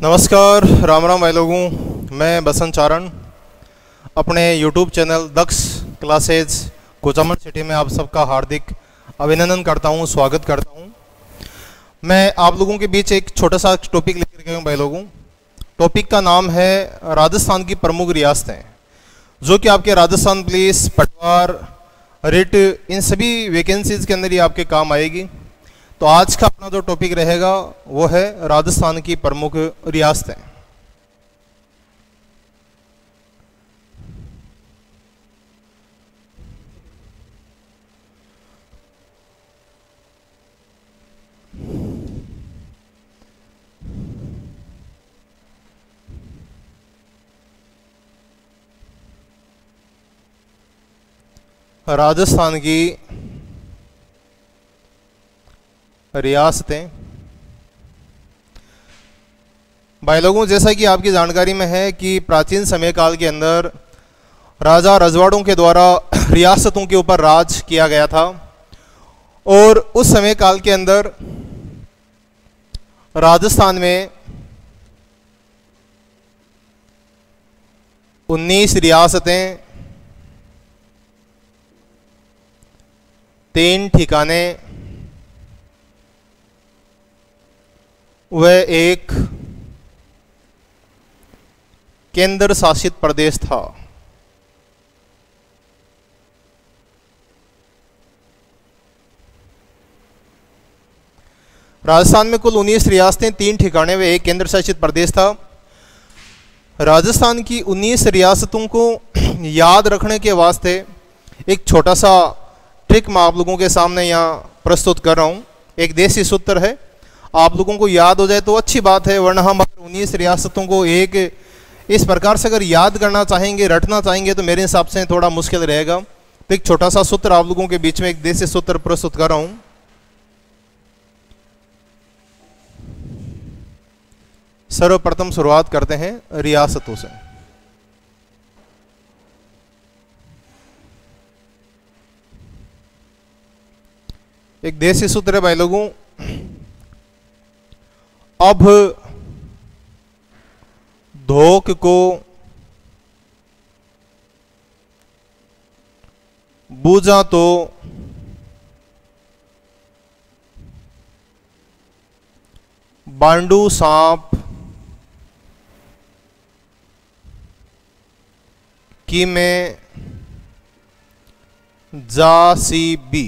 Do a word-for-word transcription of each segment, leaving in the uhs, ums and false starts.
नमस्कार, राम राम भाई लोगों। मैं बसंत चारण अपने YouTube channel Daksh classes Kuchaman city में आप सबका हार्दिक अभिनंदन करता हूं, स्वागत करता हूं। मैं आप लोगों के बीच एक छोटा सा टॉपिक लेकर के हूं भाई लोगों। टॉपिक का नाम है राजस्थान की प्रमुख रियासतें, जो कि आपके राजस्थान पुलिस, पटवार, रिट, इन सभी वैकेंसीज के अंदर ही आपके काम आएगी। तो आज का अपना जो टॉपिक रहेगा वो है राजस्थान की प्रमुख रियासतें। राजस्थान की रियासतें भाई लोगों, जैसा कि आपकी जानकारी में है कि प्राचीन समय काल के अंदर राजा रजवाड़ों के द्वारा रियासतों के ऊपर राज किया गया था। और उस समय काल के अंदर राजस्थान में उन्नीस रियासतें, तीन ठिकाने वह एक केंद्र शासित प्रदेश था। राजस्थान में कुल उन्नीस रियासतें, तीन ठिकाने व एक केंद्र शासित प्रदेश था। राजस्थान की उन्नीस रियासतों को याद रखने के वास्ते एक छोटा सा ट्रिक मैं आप लोगों के सामने यहाँ प्रस्तुत कर रहा हूँ। एक देसी सूत्र है, आप लोगों को याद हो जाए तो अच्छी बात है, वरना हम अगर उन्नीस रियासतों को एक इस प्रकार से अगर याद करना चाहेंगे, रटना चाहेंगे, तो मेरे हिसाब से थोड़ा मुश्किल रहेगा। तो एक छोटा सा सूत्र आप लोगों के बीच में एक देसी सूत्र प्रस्तुत कर रहा हूं। सर्वप्रथम शुरुआत करते हैं रियासतों से। एक देसी सूत्र है भाई लोगों, अब धोक को बूझा तो बांडू सांप की में जा सी बी।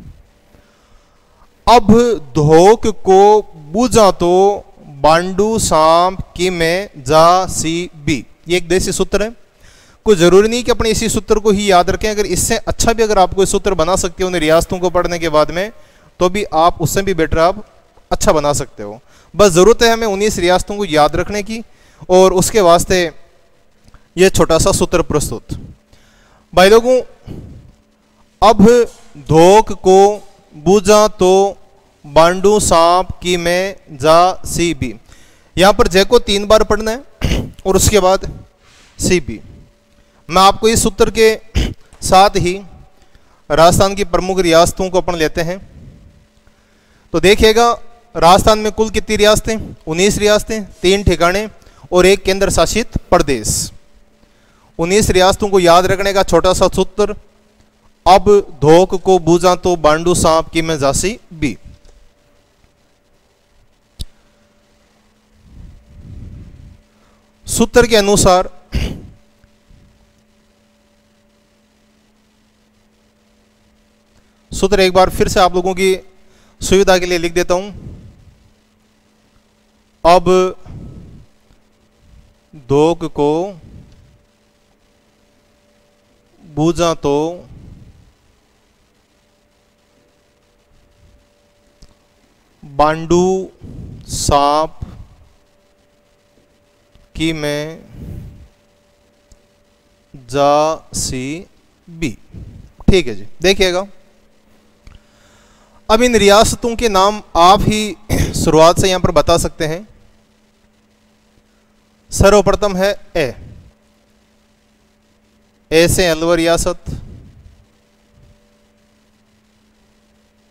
अब धोक को बूझा तो बांडू सांप की में जा सी बी। ये एक देसी सूत्र है। कोई जरूरी नहीं कि अपने इसी सूत्र को ही याद रखें। अगर इससे अच्छा भी अगर आप कोई सूत्र बना सकते हो उन रियासतों को पढ़ने के बाद में, तो भी आप उससे भी बेटर आप अच्छा बना सकते हो। बस जरूरत है हमें उन्नीस रियासतों को याद रखने की, और उसके वास्ते ये छोटा सा सूत्र प्रस्तुत। भाई लोगों, अब धोक को बूझा तो बांडू सांप की में जा सी बी। यहां पर जय को तीन बार पढ़ना है और उसके बाद सी बी। मैं आपको इस सूत्र के साथ ही राजस्थान की प्रमुख रियासतों को अपन लेते हैं। तो देखिएगा, राजस्थान में कुल कितनी रियासतें? उन्नीस रियासतें, तीन ठिकाने और एक केंद्र शासित प्रदेश। उन्नीस रियासतों को याद रखने का छोटा सा सूत्र, अब धोक को बूझा तो बांडू सांप की में जा सी बी। सूत्र के अनुसार सूत्र एक बार फिर से आप लोगों की सुविधा के लिए लिख देता हूं। अब धोक को बूझा तो बांडू सांप की में जा सी बी। ठीक है जी, देखिएगा अब इन रियासतों के नाम आप ही शुरुआत से यहां पर बता सकते हैं। सर्वप्रथम है ए। ए से अलवर रियासत,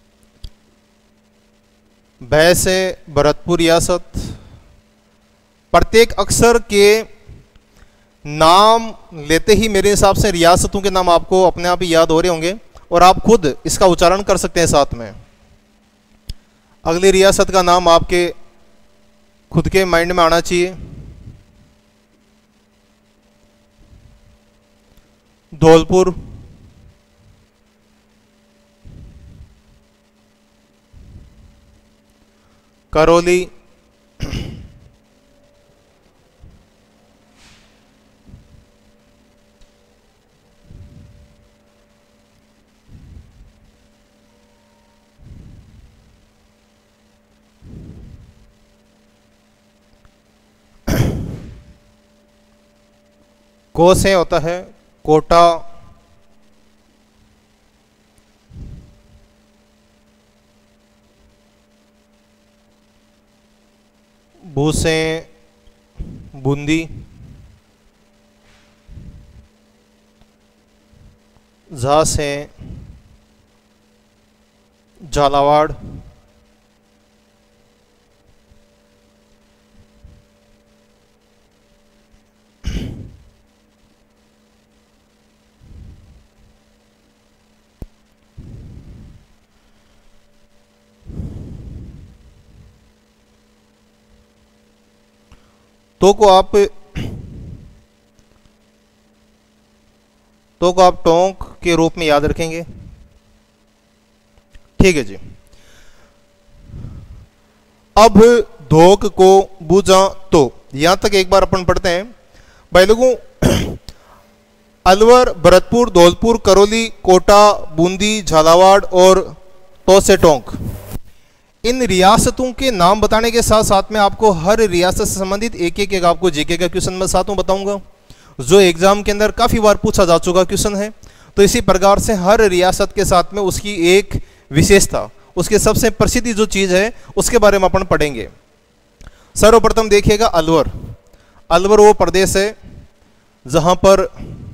बै से भरतपुर रियासत, प्रत्येक अक्षर के नाम लेते ही मेरे हिसाब से रियासतों के नाम आपको अपने आप ही याद हो रहे होंगे और आप खुद इसका उच्चारण कर सकते हैं साथ में। अगली रियासत का नाम आपके खुद के माइंड में आना चाहिए। धौलपुर, करौली, को से होता है कोटा, भू से बूंदी, झा से झालावाड़, तो को आप तो को आप टोंक के रूप में याद रखेंगे। ठीक है जी। अब धोक को बूझा तो यहां तक एक बार अपन पढ़ते हैं भाई लोगों। अलवर, भरतपुर, धौलपुर, करौली, कोटा, बूंदी, झालावाड़ और तो से टोंक, इन रियासतों के नाम बताने के साथ साथ में आपको हर रियासत से संबंधित एक एक एक आपको जीके का क्वेश्चन मैं साथ में बताऊंगा, जो एग्जाम के अंदर काफी बार पूछा जा चुका क्वेश्चन है। तो इसी प्रकार से हर रियासत के साथ में उसकी एक विशेषता, उसके सबसे प्रसिद्ध जो चीज है उसके बारे में अपन पढ़ेंगे। सर्वप्रथम देखिएगा अलवर। अलवर वो प्रदेश है जहां पर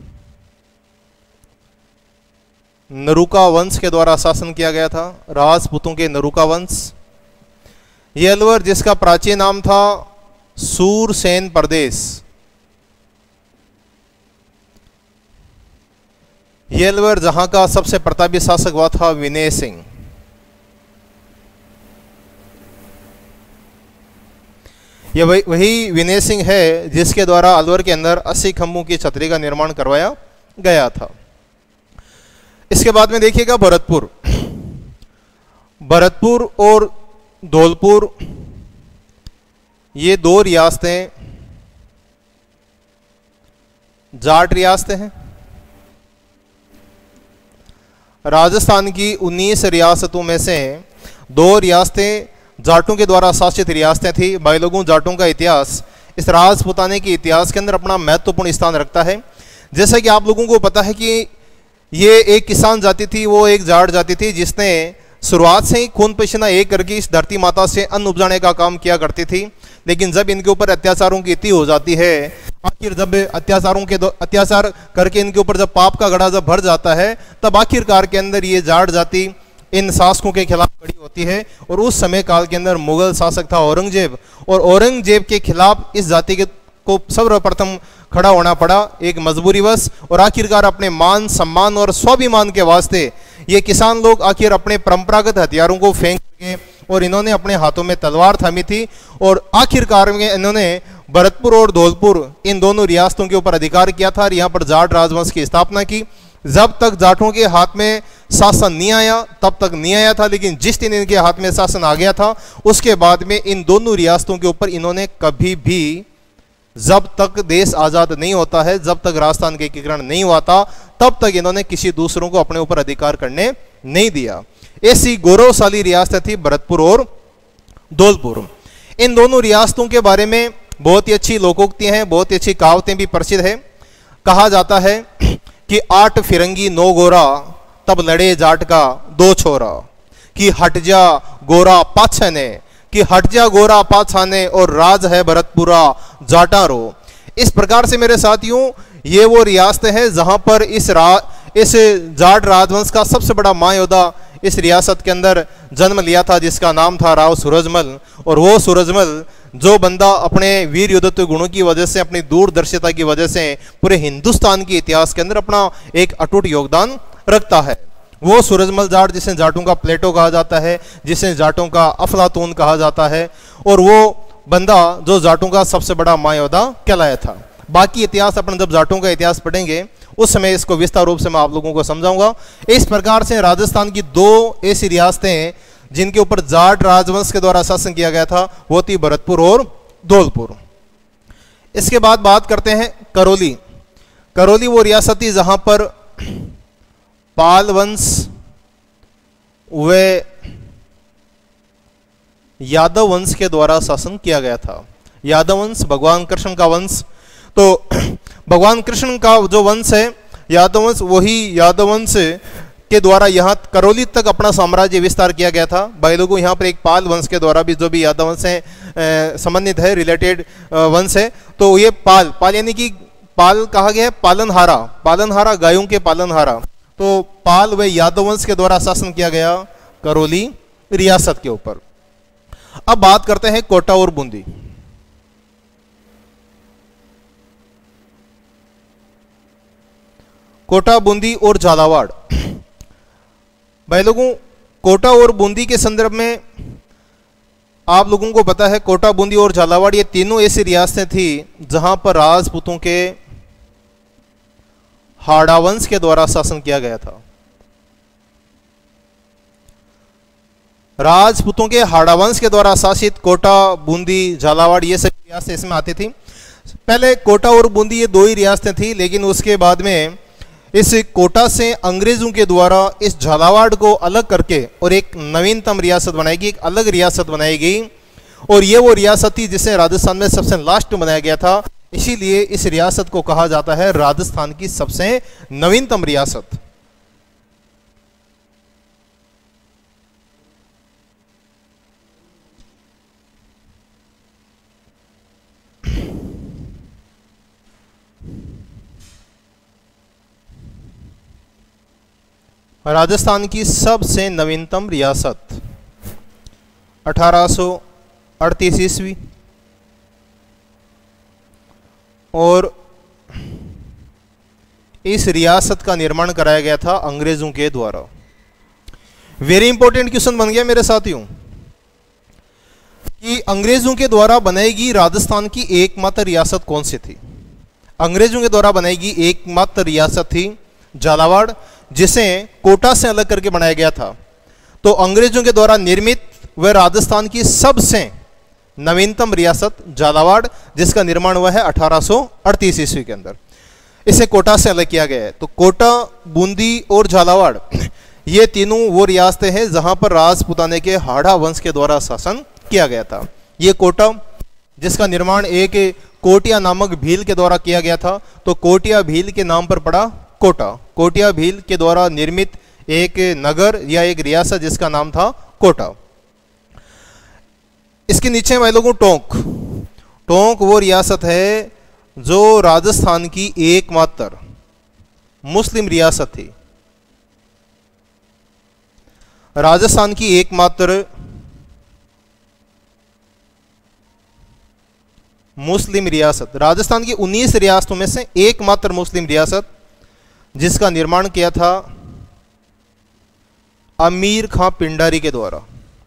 नरुका वंश के द्वारा शासन किया गया था, राजपूतों के नरुका वंश। ये अलवर जिसका प्राचीन नाम था सूरसेन प्रदेश। ये अलवर जहां का सबसे प्रतापी शासक हुआ था विनय सिंह। यह वही, वही विनय सिंह है जिसके द्वारा अलवर के अंदर अस्सी खंभों की छतरी का निर्माण करवाया गया था। इसके बाद में देखिएगा भरतपुर। भरतपुर और धौलपुर ये दो रियासतें जाट रियासतें हैं। राजस्थान की उन्नीस रियासतों में से दो रियासतें जाटों के द्वारा शासित रियासतें थी। भाई लोगों, जाटों का इतिहास इस राजपूताने के इतिहास के अंदर अपना महत्वपूर्ण स्थान रखता है। जैसा कि आप लोगों को पता है कि ये एक किसान जाति थी, वो एक जाट जाति थी जिसने शुरुआत से ही खून पसीना एक करके इस धरती माता से अन्न उपजाने का काम किया करती थी। लेकिन जब इनके ऊपर अत्याचारों की इति हो जाती है, आखिर जब अत्याचारों के अत्याचार करके इनके ऊपर जब पाप का घड़ा जब भर जाता है, तब आखिरकार के अंदर ये जाट जाति इन शासकों के खिलाफ खड़ी होती है। और उस समय काल के अंदर मुगल शासक था औरंगजेब, और औरंगजेब के खिलाफ इस जाति के को सर्वप्रथम खड़ा होना पड़ा एक मजबूरीवश। और आखिरकार अपने मान सम्मान और स्वाभिमान के वास्ते ये किसान लोग आखिर अपने परंपरागत हथियारों को फेंक के, और इन्होंने अपने हाथों में तलवार थामी थी, और आखिरकार में इन्होंने भरतपुर और धौलपुर इन दोनों रियासतों के ऊपर अधिकार किया था और यहाँ पर जाट राजवंश की स्थापना की। जब तक जाटों के हाथ में शासन नहीं आया तब तक नहीं आया था, लेकिन जिस दिन इनके हाथ में शासन आ गया था उसके बाद में इन दोनों रियासतों के ऊपर इन्होंने कभी भी, जब तक देश आजाद नहीं होता है, जब तक राजस्थान के एकीकरण नहीं हुआ था, तब तक इन्होंने किसी दूसरों को अपने ऊपर अधिकार करने नहीं दिया। ऐसी गौरवशाली रियासत थी भरतपुर और धौलपुर। इन दोनों रियासतों के बारे में बहुत ही अच्छी लोकोक्तियां हैं, बहुत ही अच्छी कहावतें भी प्रसिद्ध है। कहा जाता है कि आठ फिरंगी नौ गोरा तब लड़े जाट का दो छोरा, कि हट जा गोरा पाछने, कि हट जा गोरा पाछाने और राज है भरतपुरा जाटारो। इस प्रकार से मेरे साथियों ये वो रियासत है जहां पर इस रा इस जाट राजवंश का सबसे बड़ा महायोद्धा इस रियासत के अंदर जन्म लिया था, जिसका नाम था राव सूरजमल। और वो सूरजमल जो बंदा अपने वीर युद्धत्व गुणों की वजह से, अपनी दूरदर्शिता की वजह से पूरे हिंदुस्तान के इतिहास के अंदर अपना एक अटूट योगदान रखता है, वो सूरजमल जाट, जिसे जाटों का प्लेटो कहा जाता है, जिसे जाटों का अफलातून कहा जाता है, और वो बंदा जो जाटों का सबसे बड़ा महायोद्धा कहलाया था। बाकी इतिहास अपन जब जाटों का इतिहास पढ़ेंगे उस समय इसको विस्तार रूप से मैं आप लोगों को समझाऊंगा। इस प्रकार से राजस्थान की दो ऐसी रियासतें जिनके ऊपर जाट राजवंश के द्वारा शासन किया गया था, वो थी भरतपुर और धौलपुर। इसके बाद बात करते हैं करौली। करौली वो रियासत थी जहां पर पाल वंश व यादव वंश के द्वारा शासन किया गया था। यादव वंश भगवान कृष्ण का वंश, तो भगवान कृष्ण का जो वंश है यादव वंश, वही यादव वंश के द्वारा यहाँ करौली तक अपना साम्राज्य विस्तार किया गया था। भाई लोगों, यहाँ पर एक पाल वंश के द्वारा भी जो भी यादव वंश है संबंधित है, रिलेटेड वंश है, तो ये पाल पाल यानी कि पाल कहा गया है पालनहारा, पालनहारा गायों के पालनहारा, तो पाल व यादव वंश के द्वारा शासन किया गया करौली रियासत के ऊपर। अब बात करते हैं कोटा और बूंदी। कोटा, बूंदी और झालावाड़। भाई लोगों, कोटा और बूंदी के संदर्भ में आप लोगों को पता है, कोटा, बूंदी और झालावाड़ ये तीनों ऐसी रियासतें थी जहां पर राजपूतों के हाड़ा वंश के द्वारा शासन किया गया था। राजपूतों के हाड़ा वंश के द्वारा शासित कोटा, बूंदी, झालावाड़ ये सभी रियासतें इसमें आती थी। पहले कोटा और बूंदी ये दो ही रियासतें थी, लेकिन उसके बाद में इस कोटा से अंग्रेजों के द्वारा इस झालावाड़ को अलग करके और एक नवीनतम रियासत बनाई गई, एक अलग रियासत बनाई गई, और ये वो रियासत थी जिसे राजस्थान में सबसे लास्ट में बनाया गया था। इसीलिए इस रियासत को कहा जाता है राजस्थान की सबसे नवीनतम रियासत। राजस्थान की सबसे नवीनतम रियासत अठारह सौ अड़तीस ईस्वी, और इस रियासत का निर्माण कराया गया था अंग्रेजों के द्वारा। वेरी इंपॉर्टेंट क्वेश्चन बन गया मेरे साथियों कि अंग्रेजों के द्वारा बनाई गई राजस्थान की एकमात्र रियासत कौन सी थी। अंग्रेजों के द्वारा बनाई गई एकमात्र रियासत थी झालावाड़, जिसे कोटा से अलग करके बनाया गया था। तो अंग्रेजों के द्वारा निर्मित व राजस्थान की सबसे नवीनतम रियासत झालावाड़, जिसका निर्माण हुआ है अठारह सौ अड़तीस ईस्वी के अंदर, इसे कोटा से अलग किया गया है। तो कोटा, बूंदी और झालावाड़ ये तीनों वो रियासतें हैं जहां पर राजपूताने के हाड़ा वंश के द्वारा शासन किया गया था। ये कोटा, जिसका निर्माण एक कोटिया नामक भील के द्वारा किया गया था, तो कोटिया भील के नाम पर पड़ा कोटा। कोटिया भील के द्वारा निर्मित एक नगर या एक रियासत जिसका नाम था कोटा। इसके नीचे भाई लोगों टोंक। टोंक वो रियासत है जो राजस्थान की एकमात्र मुस्लिम रियासत थी। राजस्थान की एकमात्र मुस्लिम रियासत, राजस्थान की उन्नीस रियासतों में से एकमात्र मुस्लिम रियासत, जिसका निर्माण किया था अमीर खां पिंडारी के द्वारा।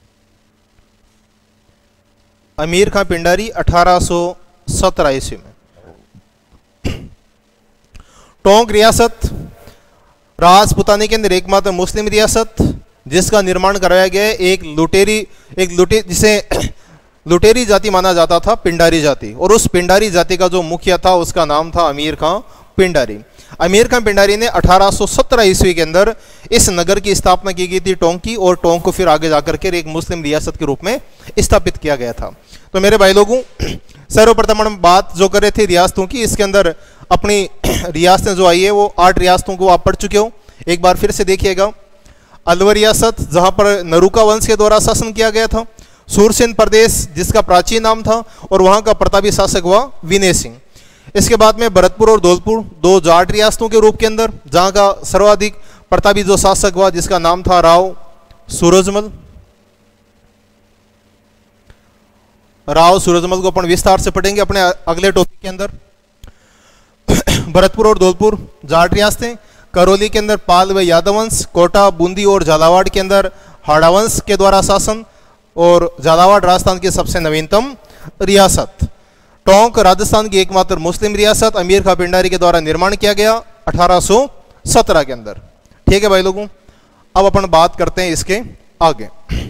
अमीर खां पिंडारी अठारह सौ सत्रह ईस्वी में। टोंक रियासत राजपूताने के अंदर एकमात्र मुस्लिम रियासत, जिसका निर्माण कराया गया है एक लुटेरी एक लुटे जिसे लुटेरी जाति माना जाता था, पिंडारी जाति, और उस पिंडारी जाति का जो मुखिया था उसका नाम था अमीर खां पिंडारी। अमीर खां पिंडारी ने अठारह सौ सत्रह ईस्वी के अंदर इस नगर की स्थापना की गई थी टोंक की, और टोंक को फिर आगे जाकर के एक मुस्लिम रियासत के रूप में स्थापित किया गया था। तो मेरे भाई लोगों, सर्वप्रथम हम बात जो कर रहे थे रियासतों की, इसके अंदर अपनी रियासतें जो आई है वो आठ रियासतों को आप पढ़ चुके हो। एक बार फिर से देखिएगा। अलवर रियासत, जहां पर नरूका वंश के द्वारा शासन किया गया था। सूरसेन प्रदेश, जिसका प्राचीन नाम था, और वहां का प्रतापी शासक हुआ विनय सिंह। इसके बाद में भरतपुर और धौलपुर, दो जाट रियासतों के रूप के अंदर, जहां का सर्वाधिक प्रतापी जो शासक हुआ जिसका नाम था राव सूरजमल। राव सूरजमल को अपन विस्तार से पढ़ेंगे अपने अगले टॉपिक के अंदर। भरतपुर और धौलपुर जाट रियासतें, करौली के अंदर पाल व यादव वंश, कोटा, बूंदी और झालावाड़ के अंदर हाड़ा वंश के द्वारा शासन, और झालावाड़ राजस्थान की सबसे नवीनतम रियासत। टोंक राजस्थान की एकमात्र मुस्लिम रियासत अमीर खां पिंडारी के द्वारा निर्माण किया गया अठारह सौ सत्रह के अंदर। ठीक है भाई लोगों, अब अपन बात करते हैं इसके आगे।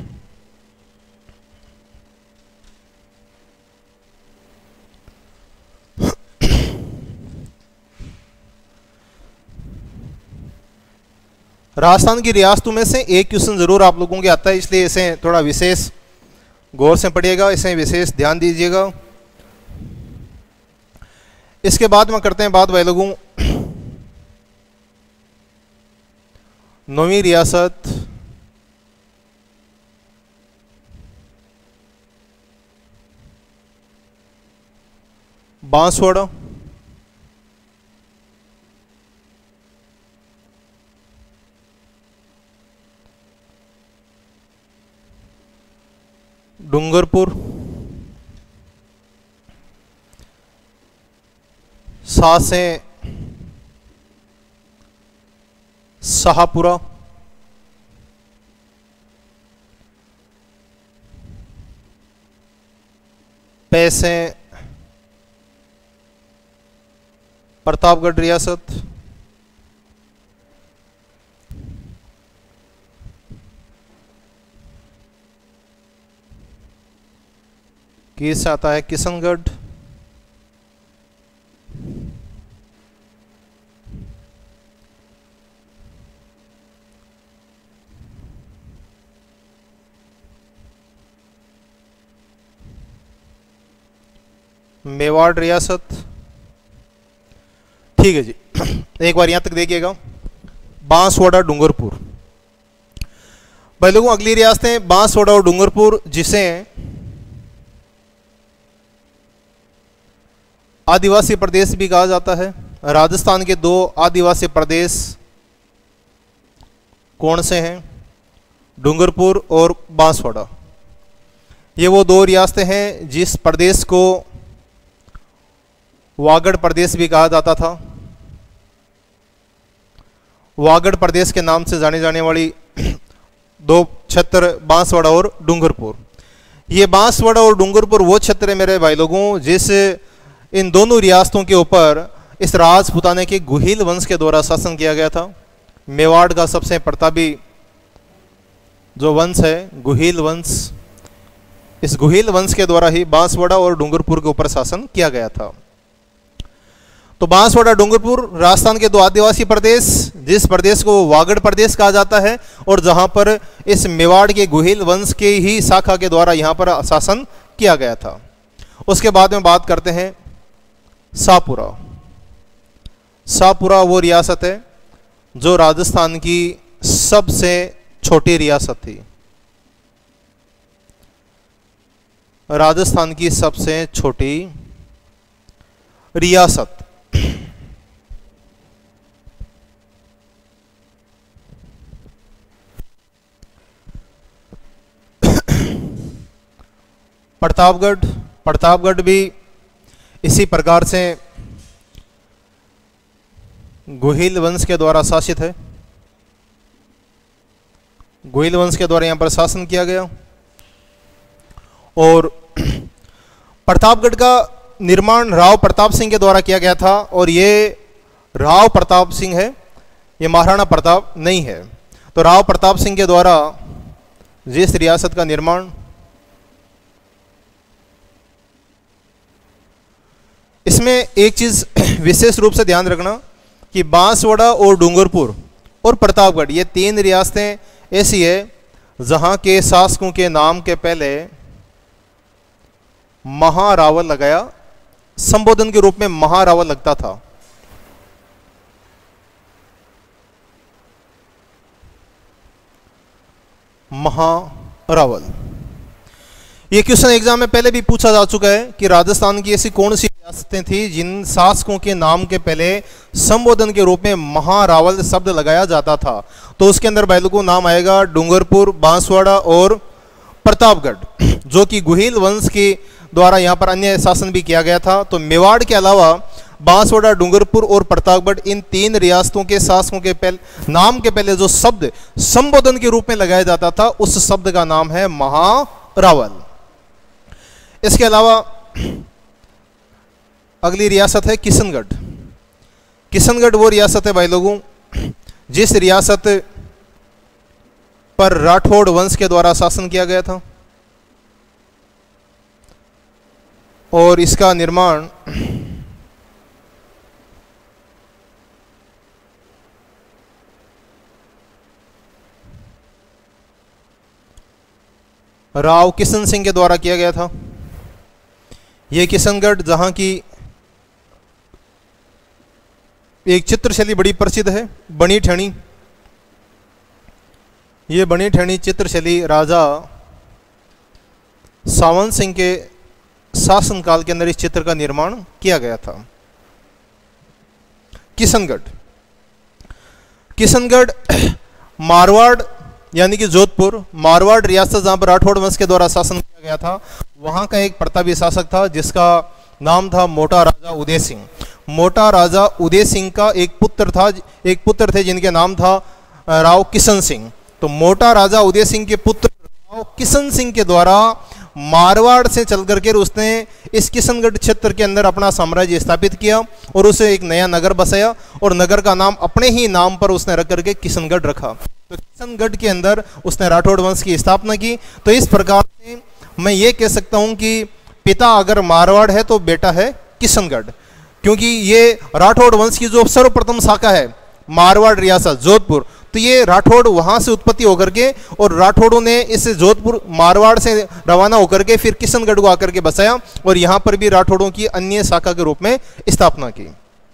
राजस्थान की रियासतों में से एक क्वेश्चन जरूर आप लोगों के आता है, इसलिए इसे थोड़ा विशेष गौर से पढ़िएगा, इसे विशेष ध्यान दीजिएगा। इसके बाद में करते हैं बात भाई लोगों नौवीं रियासत बांसवाड़ा। डूंगरपुर, सासें, शाहपुरा, पैसे प्रतापगढ़ रियासत, किस आता है किशनगढ़, मेवाड़ रियासत। ठीक है जी, एक बार यहां तक देखिएगा। बांसवाड़ा, डूंगरपुर। भाई लोगों अगली रियासतें बांसवाड़ा और डूंगरपुर, जिसे आदिवासी प्रदेश भी कहा जाता है। राजस्थान के दो आदिवासी प्रदेश कौन से हैं? डूंगरपुर और बांसवाड़ा। ये वो दो रियासतें हैं जिस प्रदेश को वागड़ प्रदेश भी कहा जाता था। वागड़ प्रदेश के नाम से जाने जाने वाली दो क्षेत्र बांसवाड़ा और डूंगरपुर। ये बांसवाड़ा और डूंगरपुर वो क्षेत्र है मेरे भाई लोगों जिस इन दोनों रियासतों के ऊपर इस राजपूताने के गुहिल वंश के द्वारा शासन किया गया था। मेवाड़ का सबसे प्रतापी जो वंश है गुहिल वंश, इस गुहिल वंश के द्वारा ही बांसवाड़ा और डूंगरपुर के ऊपर शासन किया गया था। तो बांसवाड़ा डूंगरपुर राजस्थान के दो आदिवासी प्रदेश, जिस प्रदेश को वागड़ प्रदेश कहा जाता है और जहां पर इस मेवाड़ के गुहिल वंश के ही शाखा के द्वारा यहां पर शासन किया गया था। उसके बाद में बात करते हैं शाहपुरा। शाहपुरा वो रियासत है जो राजस्थान की सबसे छोटी रियासत थी। राजस्थान की सबसे छोटी रियासत। प्रतापगढ़, प्रतापगढ़ भी इसी प्रकार से गुहिल वंश के द्वारा शासित है। गुहिल वंश के द्वारा यहां पर शासन किया गया और प्रतापगढ़ का निर्माण राव प्रताप सिंह के द्वारा किया गया था। और ये राव प्रताप सिंह है, ये महाराणा प्रताप नहीं है। तो राव प्रताप सिंह के द्वारा जिस रियासत का निर्माण, इसमें एक चीज विशेष रूप से ध्यान रखना कि बांसवाड़ा और डूंगरपुर और प्रतापगढ़ ये तीन रियासतें ऐसी है जहां के शासकों के नाम के पहले महारावल लगाया, संबोधन के रूप में महारावल लगता था। महारावल ये क्वेश्चन एग्जाम में पहले भी पूछा जा चुका है कि राजस्थान की ऐसी कौन सी रियासतें थी जिन शासकों के नाम के पहले संबोधन के रूप में महारावल शब्द लगाया जाता था। तो उसके अंदर भाई लोगों नाम आएगा डूंगरपुर, बांसवाड़ा और प्रतापगढ़, जो कि गुहिल वंश के द्वारा यहाँ पर अन्य शासन भी किया गया था। तो मेवाड़ के अलावा बांसवाड़ा, डूंगरपुर और प्रतापगढ़, इन तीन रियासतों के शासकों के पहले नाम के पहले जो शब्द संबोधन के रूप में लगाया जाता था उस शब्द का नाम है महारावल। इसके अलावा अगली रियासत है किशनगढ़। किशनगढ़ वो रियासत है भाई लोगों जिस रियासत पर राठौड़ वंश के द्वारा शासन किया गया था और इसका निर्माण राव किशन सिंह के द्वारा किया गया था। यह किशनगढ़ जहां की एक चित्रशैली बड़ी प्रसिद्ध है, बनी ठणी। ये बनी ठणी चित्रशैली राजा सावंत सिंह के शासनकाल के अंदर इस चित्र का निर्माण किया गया था। किशनगढ़ किशनगढ़ मारवाड़ यानी कि जोधपुर, मारवाड़ रियासत जहां पर राठौड़ वंश के द्वारा शासन किया गया था, वहां का एक प्रतापी शासक था जिसका नाम था मोटा राजा उदय सिंह। मोटा राजा उदय सिंह का एक पुत्र था, एक पुत्र थे जिनके नाम था राव किशन सिंह। तो मोटा राजा उदय सिंह के पुत्र राव किशन सिंह के द्वारा मारवाड़ से चल करके उसने इस किशनगढ़ क्षेत्र के अंदर अपना साम्राज्य स्थापित किया और उसे एक नया नगर बसाया और नगर का नाम अपने ही नाम पर उसने रख करके किशनगढ़ रखा। तो किशनगढ़ के अंदर उसने राठौड़ वंश की स्थापना की। तो इस प्रकार से मैं ये कह सकता हूं कि पिता अगर मारवाड़ है तो बेटा है किशनगढ़, क्योंकि ये राठौड़ वंश की जो सर्वप्रथम शाखा है मारवाड़ रियासत जोधपुर, तो ये राठौड़ वहां से उत्पत्ति होकर के और राठौड़ों ने इस जोधपुर मारवाड़ से रवाना होकर के फिर किशनगढ़ को आकर के बसाया और यहाँ पर भी राठौड़ों की अन्य शाखा के रूप में स्थापना की।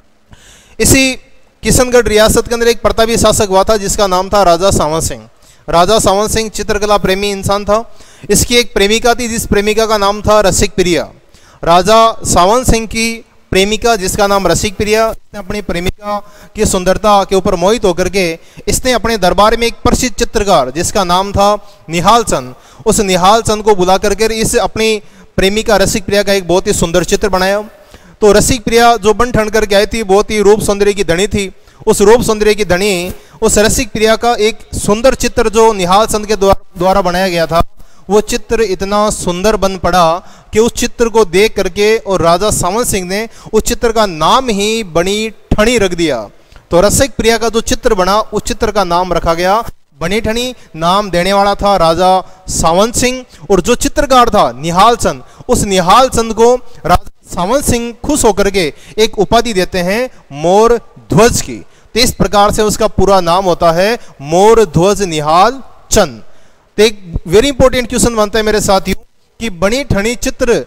इसी किशनगढ़ रियासत के अंदर एक प्रतापी शासक हुआ था जिसका नाम था राजा सावंत सिंह। राजा सावंत सिंह चित्रकला प्रेमी इंसान था। इसकी एक प्रेमिका थी जिस प्रेमिका का नाम था रसिक प्रिया। राजा सावंत सिंह की प्रेमिका जिसका नाम रसिक प्रिया, इसने अपनी प्रेमिका की सुंदरता के ऊपर मोहित होकर के इसने अपने दरबार में एक प्रसिद्ध चित्रकार जिसका नाम था निहाल चंद, उस निहाल चंद को बुला करके इस अपनी प्रेमिका रसिक प्रिया का एक बहुत ही सुंदर चित्र बनाया। तो रसिक प्रिया जो बन ठन करके आई थी, बहुत ही रूप सौंदर्य की धनी थी। उस रूप सौंदर्य की धनी उस रसिक प्रिया का एक सुंदर चित्र जो निहाल चंद के द्वारा बनाया गया था, वो चित्र इतना सुंदर बन पड़ा कि उस चित्र को देख करके और राजा सावंत सिंह ने उस चित्र का नाम ही बनी ठणी रख दिया। तो रसिक प्रिया का जो चित्र बना उस चित्र का नाम रखा गया बनी ठणी। नाम देने वाला था राजा सावंत सिंह और जो चित्रकार था निहाल चंद, उस निहाल चंद को राजा सावंत सिंह खुश होकर के एक उपाधि देते हैं मोर ध्वज की। तो इस प्रकार से उसका पूरा नाम होता है मोर ध्वज निहाल चंद। तो एक वेरी इंपॉर्टेंट क्वेश्चन बनता है मेरे साथियों कि बनी ठणी चित्र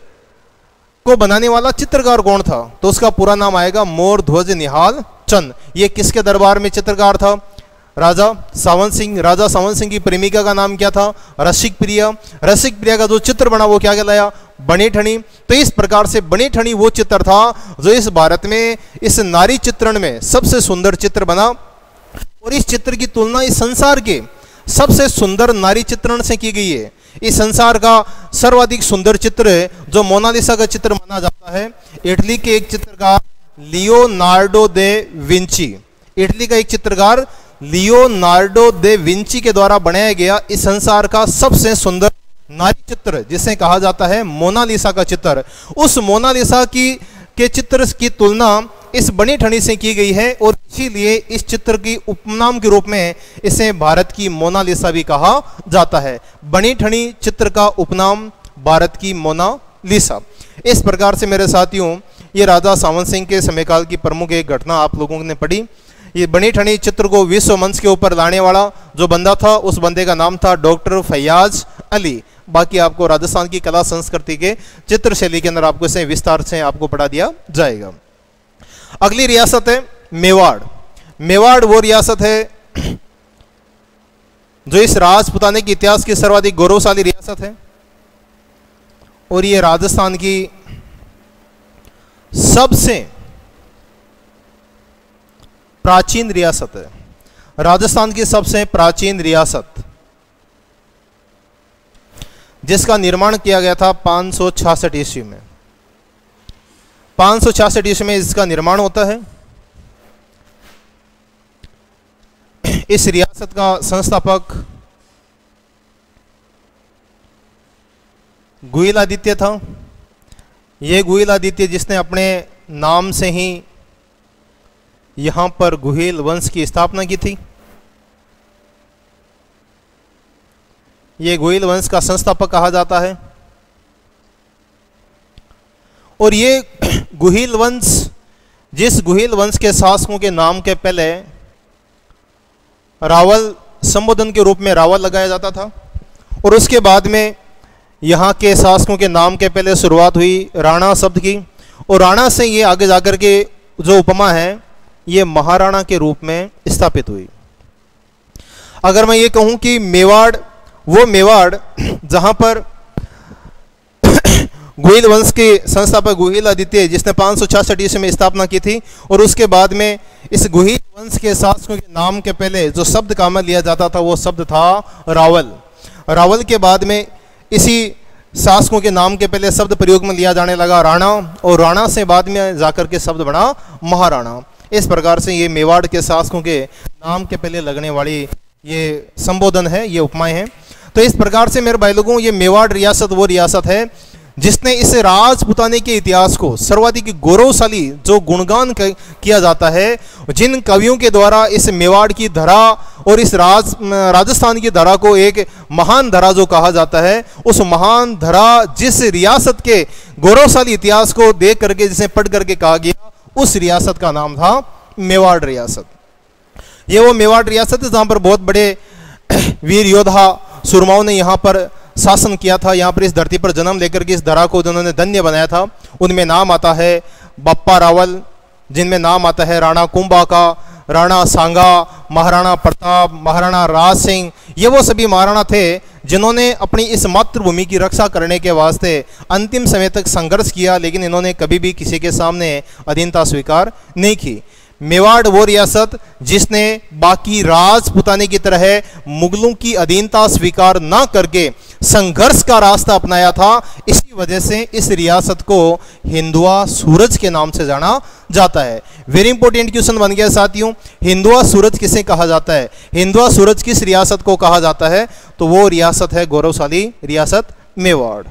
को बनाने वाला चित्रकार कौन था? तो उसका पूरा नाम आएगा मोर ध्वज निहाल चंद। ये किसके दरबार में चित्रकार था? राजा सावंत सिंह। राजा सावंत सिंह की प्रेमिका का नाम क्या था? रसिक प्रिया। रसिक प्रिया का जो चित्र बना वो क्या कहलाया? बनी ठणी। तो इस प्रकार से बनी ठणी वो चित्र था जो इस भारत में इस नारी चित्रण में सबसे सुंदर चित्र बना और इस चित्र की तुलना इस संसार के सबसे सुंदर नारी चित्रण से की गई है। इस संसार का सर्वाधिक सुंदर चित्र जो मोनालिसा का चित्र माना जाता है, इटली के एक चित्रकार लियोनार्डो दे विंची, इटली का एक चित्रकार लियोनार्डो दे विंची के द्वारा बनाया गया इस संसार का सबसे सुंदर नारी चित्र जिसे कहा जाता है मोनालिसा का चित्र, उस मोनालिसा की के चित्र की तुलना इस बनी ठणी से की गई है और इसीलिए इस चित्र की उपनाम के रूप में इसे भारत की मोनालिसा भी कहा जाता है। बनी ठणी चित्र का उपनाम भारत की मोनालिसा। इस प्रकार से मेरे साथियों ये राजा सावंत सिंह के समयकाल की प्रमुख एक घटना आप लोगों ने पढ़ी। ये बनी ठणी चित्र को विश्व मंच के ऊपर लाने वाला जो बंदा था उस बंदे का नाम था डॉक्टर फैयाज अली। बाकी आपको राजस्थान की कला संस्कृति के चित्र शैली के अंदर आपको इसे विस्तार से आपको पढ़ा दिया जाएगा। अगली रियासत है मेवाड़। मेवाड़ वो रियासत है जो इस राजपुताने के इतिहास की सर्वाधिक गौरवशाली रियासत है और ये राजस्थान की सबसे प्राचीन रियासत है। राजस्थान की सबसे प्राचीन रियासत जिसका निर्माण किया गया था पाँच सौ छियासठ ईस्वी में। पाँच सौ छियासठ ईस्वी में इसका निर्माण होता है। इस रियासत का संस्थापक गुहिल आदित्य था। यह गुहिल आदित्य जिसने अपने नाम से ही यहाँ पर गुहिल वंश की स्थापना की थी। ये गुहिल वंश का संस्थापक कहा जाता है। और ये गुहिल वंश, जिस गुहिल वंश के शासकों के नाम के पहले रावल संबोधन के रूप में रावल लगाया जाता था, और उसके बाद में यहाँ के शासकों के नाम के पहले शुरुआत हुई राणा शब्द की, और राणा से ये आगे जाकर के जो उपमा है ये महाराणा के रूप में स्थापित हुई। अगर मैं ये कहूँ कि मेवाड़, वो मेवाड़ जहाँ पर गुहिल वंश के संस्थापक गुहिल आदित्य जिसने पाँच सौ छियासठ ईस्वी में स्थापना की थी, और उसके बाद में इस गुहिल वंश के शासकों के नाम के पहले जो शब्द काम में लिया जाता था वो शब्द था रावल। रावल के बाद में इसी शासकों के नाम के पहले शब्द प्रयोग में लिया जाने लगा राणा, और राणा से बाद में जाकर के शब्द बना महाराणा। इस प्रकार से ये मेवाड़ के शासकों के नाम के पहले लगने वाली ये संबोधन है, ये उपमाएं हैं। तो इस प्रकार से मेरे भाई लोगों, ये मेवाड़ रियासत वो रियासत है जिसने इस राजपुताने के इतिहास को सर्वाधिक गौरवशाली, जो गुणगान किया जाता है, जिन कवियों के द्वारा इस मेवाड़ की धरा और इस राज राजस्थान की धरा को एक महान धरा जो कहा जाता है, उस महान धरा जिस रियासत के गौरवशाली इतिहास को देख करके, जिसे पढ़ करके कहा गया, उस रियासत का नाम था मेवाड़ रियासत। ये वो मेवाड़ रियासत है जहाँ पर बहुत बड़े वीर योद्धा सुरमाओं ने यहाँ पर शासन किया था, यहाँ पर इस धरती पर जन्म लेकर के इस धरा को जिन्होंने धन्य बनाया था। उनमें नाम आता है बप्पा रावल, जिनमें नाम आता है राणा कुंभा का, राणा सांगा, महाराणा प्रताप, महाराणा राज सिंह। ये वो सभी महाराणा थे जिन्होंने अपनी इस मातृभूमि की रक्षा करने के वास्ते अंतिम समय तक संघर्ष किया, लेकिन इन्होंने कभी भी किसी के सामने अधीनता स्वीकार नहीं की। मेवाड़ वो रियासत जिसने बाकी राजपुताने की तरह मुगलों की अधीनता स्वीकार न करके संघर्ष का रास्ता अपनाया था। इसी वजह से इस रियासत को हिंदुआ सूरज के नाम से जाना जाता है। वेरी इंपॉर्टेंट क्वेश्चन बन गया साथियों, हिंदुआ सूरज किसे कहा जाता है? हिंदुआ सूरज किस रियासत को कहा जाता है? तो वो रियासत है गौरवशाली रियासत मेवाड़।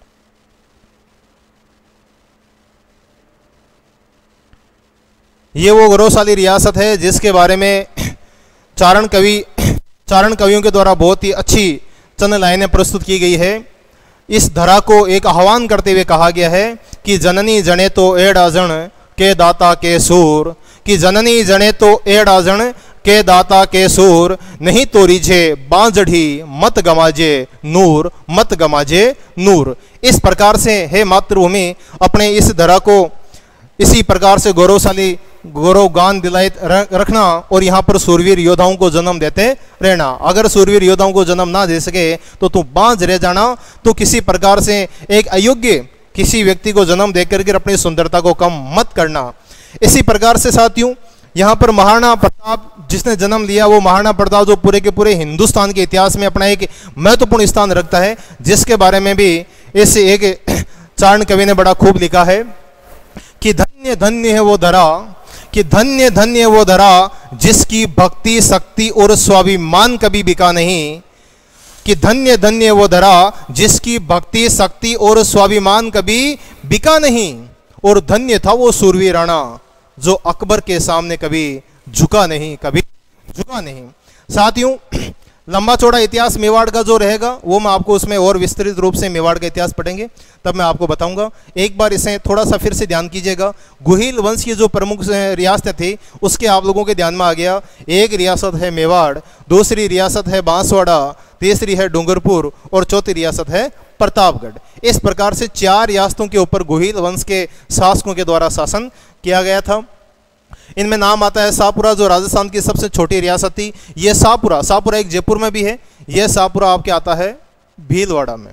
ये वो गौरवशाली रियासत है जिसके बारे में चारण कवि चारण कवियों के द्वारा बहुत ही अच्छी चंद लाइनें प्रस्तुत की गई है। इस धरा को एक आह्वान करते हुए कहा गया है कि जननी जने तो एड़ाजण के दाता के सूर, कि जननी जने तो एड़ाजण के दाता के सूर, नहीं तो रिझे बांजढ़ी मत गमाजे नूर, मत गमाजे नूर। इस प्रकार से हे मातृभूमि अपने इस धरा को इसी प्रकार से गौरवशाली गौरव गान दिलाए रखना और यहाँ पर सूरवीर योद्धाओं को जन्म देते रहना। अगर सूरवीर योद्धाओं को जन्म ना दे सके तो तू बांझ रह जाना। तो किसी प्रकार से एक अयोग्य किसी व्यक्ति को जन्म देकर के अपनी सुंदरता को कम मत करना। इसी प्रकार से साथियों यहाँ पर महाराणा प्रताप जिसने जन्म लिया, वो महाराणा प्रताप जो पूरे के पूरे हिंदुस्तान के इतिहास में अपना एक महत्वपूर्ण स्थान रखता है, जिसके बारे में भी इस एक चारण कवि ने बड़ा खूब लिखा है कि धन्य धन्य है वो धरा, कि धन्य धन्य वो धरा जिसकी भक्ति शक्ति और स्वाभिमान कभी बिका नहीं, कि धन्य धन्य वो धरा जिसकी भक्ति शक्ति और स्वाभिमान कभी बिका नहीं। और धन्य था वो सूरवीर राणा जो अकबर के सामने कभी झुका नहीं, कभी झुका नहीं। साथियों लंबा चौड़ा इतिहास मेवाड़ का जो रहेगा वो मैं आपको उसमें और विस्तृत रूप से मेवाड़ का इतिहास पढ़ेंगे तब मैं आपको बताऊंगा। एक बार इसे थोड़ा सा फिर से ध्यान कीजिएगा। गुहिल वंश की जो प्रमुख रियासतें थी उसके आप लोगों के ध्यान में आ गया। एक रियासत है मेवाड़, दूसरी रियासत है बांसवाड़ा, तीसरी है डूंगरपुर और चौथी रियासत है प्रतापगढ़। इस प्रकार से चार रियासतों के ऊपर गुहिल वंश के शासकों के द्वारा शासन किया गया था। इनमें नाम आता है शाहपुरा जो राजस्थान की सबसे छोटी रियासत थी। यह शाहपुरा शाहपुरा एक जयपुर में भी है। यह शाहपुरा आपके आता है भीलवाड़ा में।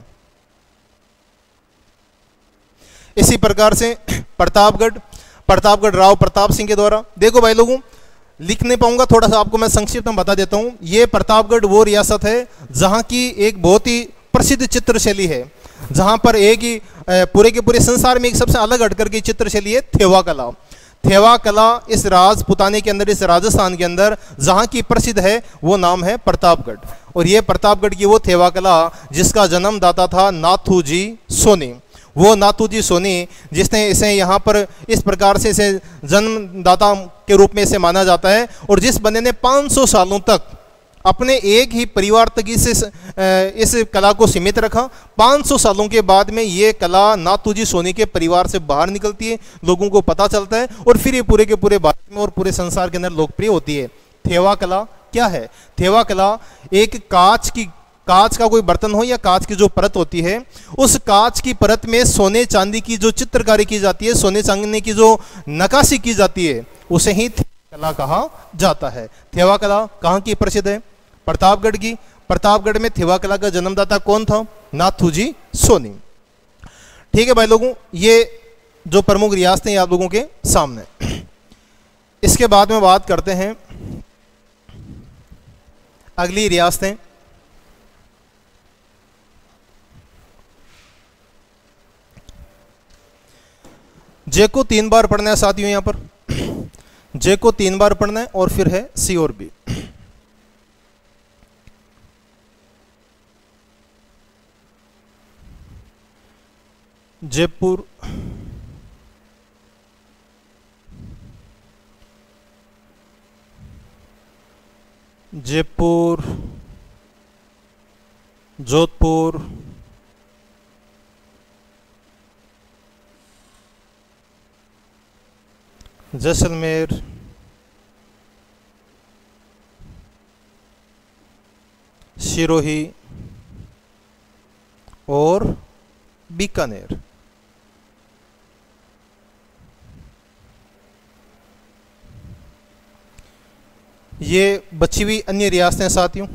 इसी प्रकार से प्रतापगढ़ प्रतापगढ़ राव प्रताप सिंह के द्वारा, देखो भाई लोगों लिख नहीं पाऊंगा, थोड़ा सा आपको मैं संक्षिप्त में बता देता हूं। यह प्रतापगढ़ वो रियासत है जहां की एक बहुत ही प्रसिद्ध चित्रशैली है, जहां पर एक ही पूरे के पूरे संसार में एक सबसे अलग हटकर की चित्रशैली है थेवा कला। थेवा कला इस राजपुताने के अंदर, इस राजस्थान के अंदर जहां की प्रसिद्ध है वो नाम है प्रतापगढ़। और ये प्रतापगढ़ की वो थेवा कला जिसका जन्मदाता था नाथूजी सोनी। वो नाथूजी सोनी जिसने इसे यहाँ पर इस प्रकार से इसे जन्मदाता के रूप में इसे माना जाता है, और जिस बंदे ने पाँच सौ सालों तक अपने एक ही परिवार तक इस इस कला को सीमित रखा, पाँच सौ सालों के बाद में ये कला नाथूजी सोनी के परिवार से बाहर निकलती है, लोगों को पता चलता है, और फिर ये पूरे के पूरे भारत में और पूरे संसार के अंदर लोकप्रिय होती है। थेवा कला क्या है? थेवा कला एक कांच की कांच का कोई बर्तन हो या कांच की जो परत होती है, उस कांच की परत में सोने चांदी की जो चित्रकारी की जाती है, सोने चांदी की जो नक्काशी की जाती है, उसे ही थेवा कला कहा जाता है। थेवा कला कहाँ की प्रसिद्ध है? प्रतापगढ़ की। प्रतापगढ़ में थेवा कला का जन्मदाता कौन था? नाथूजी सोनी। ठीक है भाई लोगों, ये जो प्रमुख रियासतें आप लोगों के सामने। इसके बाद में बात करते हैं अगली रियासतें। जे को तीन बार पढ़ना है साथियों, यहां पर जे को तीन बार पढ़ना है, और फिर है सी और बी। जयपुर, जयपुर, जोधपुर, जैसलमेर, सिरोही और बीकानेर। ये बची हुई अन्य रियासतें साथियों,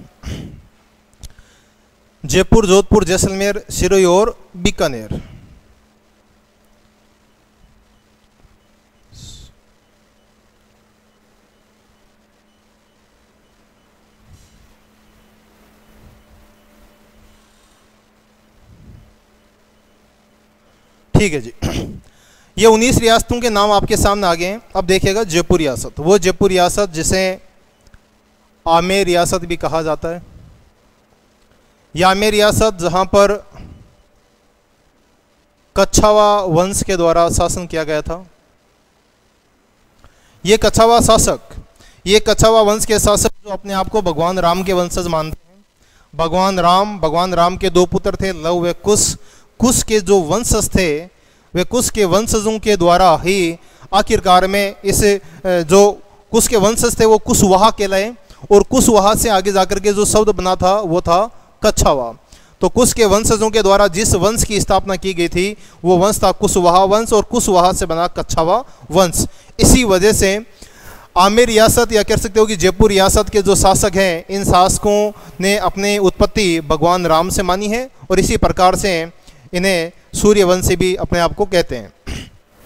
जयपुर, जोधपुर, जैसलमेर, सिरोही और बीकानेर। ठीक है जी, ये उन्नीस रियासतों के नाम आपके सामने आ गए हैं। अब देखिएगा जयपुर रियासत, वो जयपुर रियासत जिसे आमेर रियासत भी कहा जाता है। यह आमेर रियासत जहां पर कच्छावा वंश के द्वारा शासन किया गया था। ये कच्छावा शासक, ये कच्छावा वंश के शासक जो अपने आप को भगवान राम के वंशज मानते हैं। भगवान राम भगवान राम के दो पुत्र थे, लव व कुश। कुश के जो वंशज थे, वे कुश के वंशजों के द्वारा ही आखिरकार में इस जो कुश के वंशज थे वो कुशवाहा कहलाए, और कुशवाहा से आगे जाकर के जो शब्द बना था वो था कच्छावा। तो कुश के वंशजों के द्वारा जिस वंश की स्थापना की गई थी वो वंश था कुशवाहा वंश, और कुशवाहा से बना कच्छावा वंश। इसी वजह से आमेर रियासत या कह सकते हो कि जयपुर रियासत के जो शासक हैं, इन शासकों ने अपनी उत्पत्ति भगवान राम से मानी है, और इसी प्रकार से इन्हें सूर्यवंशी भी अपने आप को कहते हैं।